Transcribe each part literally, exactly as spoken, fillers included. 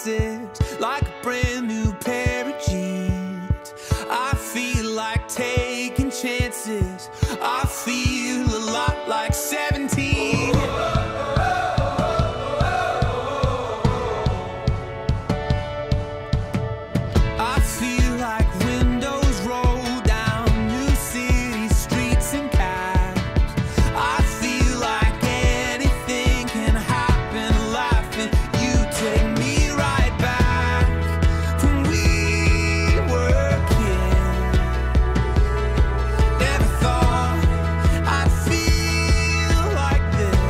chances, like a brand new pair of jeans. I feel like taking chances. I feel a lot like seventeen. I feel like windows roll down new city streets and cabs. I feel like anything can happen, laughing. You take me right back when we were kids. Never thought I'd feel like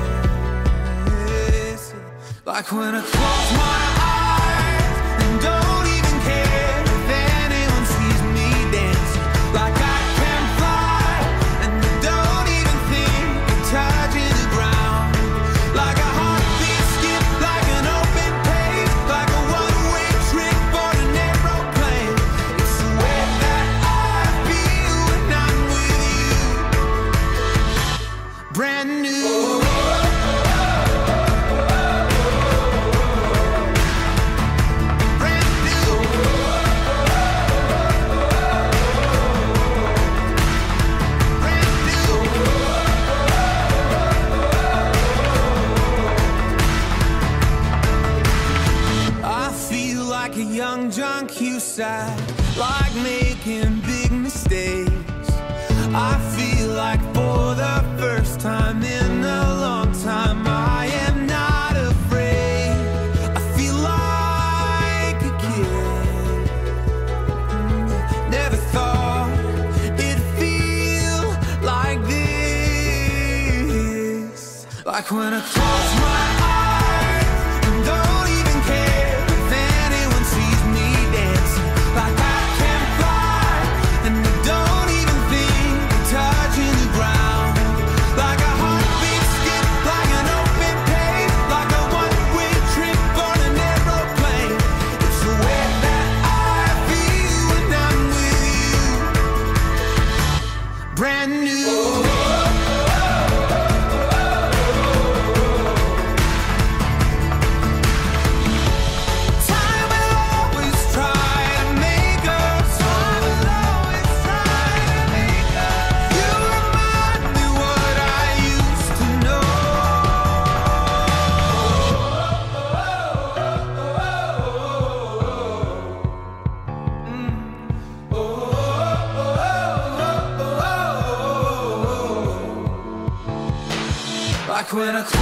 this. Like when I close my eyes and don't even care if anyone sees me dancing. Like I can fly and don't even think of touching the ground. Like a heartbeat skip, like an open page, like a one-way trip on an aeroplane. It's the way that I feel when I'm with you. Brand new. Like a young John Cusack, like making big mistakes. I feel like for the first time in a long time, I am not afraid. I feel like a kid. Never thought it'd feel like this. Like when I close my eyes and don't even care. Like I can fly and I don't even think of touching the ground. Like a heartbeat skip, like an open page, like a one-way trip on an aeroplane. It's the way that I feel when I'm with you. Brand new. Like when I